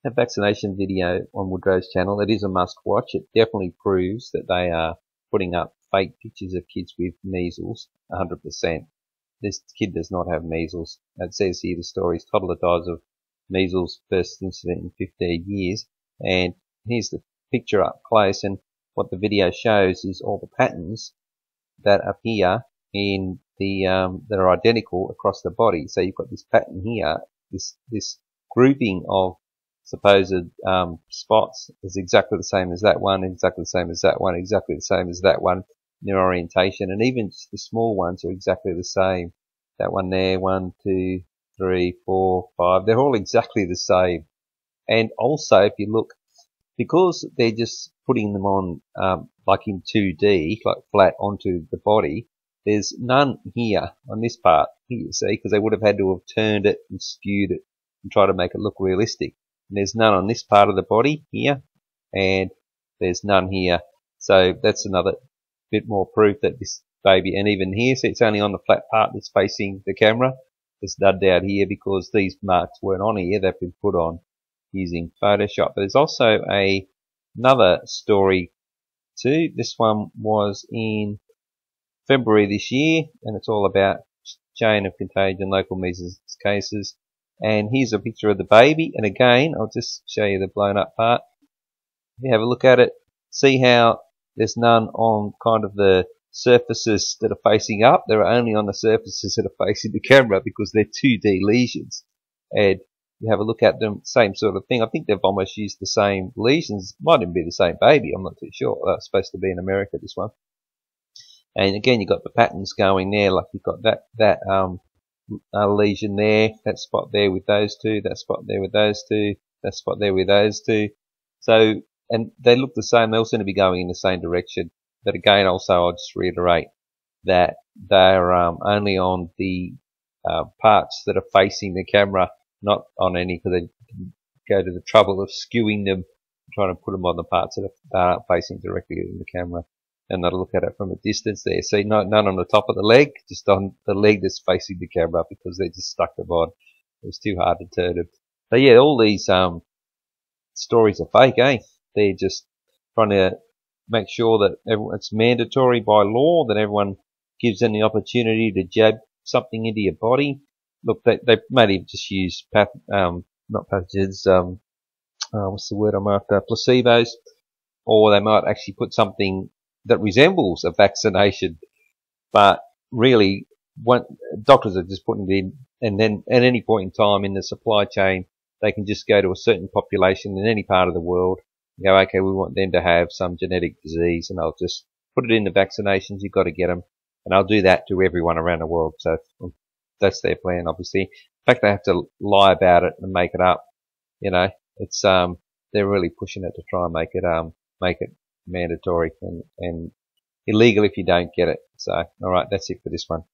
That vaccination video on Woodrow's channel, it is a must watch. It definitely proves that they are putting up fake pictures of kids with measles 100%. This kid does not have measles. It says here the story's toddler dies of measles, first incident in 15 years. And here's the picture up close, and what the video shows is all the patterns that appear in the that are identical across the body. So you've got this pattern here, this grouping of supposed spots is exactly the same as that one, exactly the same as that one, exactly the same as that one in their orientation, and even the small ones are exactly the same. That one there, 1, 2, 3, 4, 5, they're all exactly the same. And also, if you look, because they're just putting them on like in 2D, like flat onto the body, there's none here on this part here, see, because they would have had to have turned it and skewed it and try to make it look realistic. And there's none on this part of the body here, and there's none here. So that's another bit more proof that this baby, and even here, see, it's only on the flat part that's facing the camera. It's dubbed out here because these marks weren't on here. They've been put on using Photoshop. But there's also another story too. This one was in February this year, and it's all about chain of contagion, local measles cases. And here's a picture of the baby, and again, I'll just show you the blown up part. If you have a look at it, see how there's none on kind of the surfaces that are facing up. They're only on the surfaces that are facing the camera because they're 2D lesions. And you have a look at them, same sort of thing. I think they've almost used the same lesions. Might even be the same baby, I'm not too sure. It's supposed to be in America, this one. And again, you've got the patterns going there, like you've got that lesion there, that spot there with those two, that spot there with those two, that spot there with those two. So, and they look the same. They all seem to be going in the same direction. But again, also, I'll just reiterate that they're only on the parts that are facing the camera, not on any, because they go to the trouble of skewing them, trying to put them on the parts that are facing directly in the camera. And they'll look at it from a distance there. See, none on the top of the leg, just on the leg that's facing the camera, because they just stuck them on. It was too hard to turn them. So yeah, all these stories are fake, eh? They're just trying to make sure that it's mandatory by law, that everyone gives them the opportunity to jab something into your body. Look, they might even just use not pathogens, what's the word I'm after, placebos, or they might actually put something that resembles a vaccination, but really, doctors are just putting it in, and then at any point in time in the supply chain, they can just go to a certain population in any part of the world and go, okay, we want them to have some genetic disease, and they'll just put it in the vaccinations. You've got to get them, and I'll do that to everyone around the world. So that's their plan, obviously. In fact, they have to lie about it and make it up. You know, it's they're really pushing it to try and make it mandatory and illegal if you don't get it. So, alright, that's it for this one.